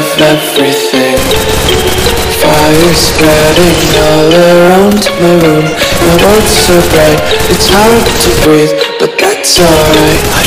of everything. Fire spreading all around my room. My world's so bright, it's hard to breathe, but that's alright. I